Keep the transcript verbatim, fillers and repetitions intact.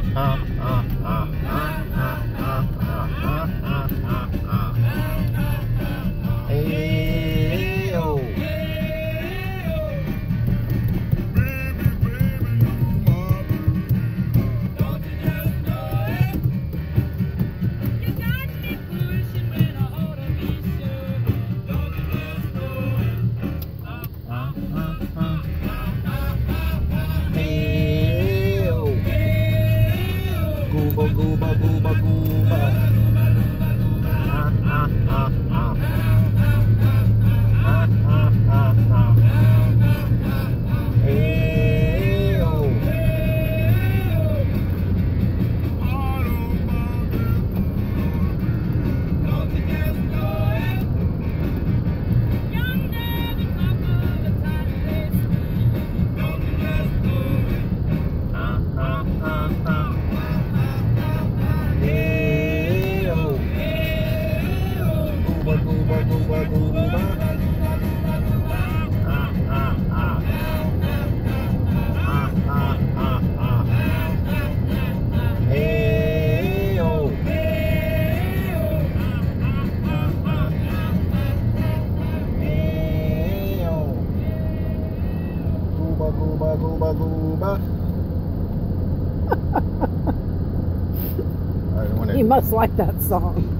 Gooba, gooba, gooba. Ah, ah, ah, ah. Ah, ah, ah, ah. Hey, oh. Gooba, gooba, gooba. You must like that song.